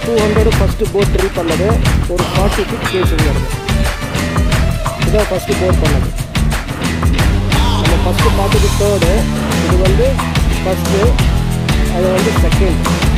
200 first boat drill பண்ணது, ஒரு 46 gauging வருது. இதுதான் ஃபஸ்ட்டு போட் பண்ணது. நம்ம ஃபஸ்ட்டு பார்த்தது தேர்டு, இது வந்து ஃபஸ்ட்டு, அது வந்து செகண்ட்.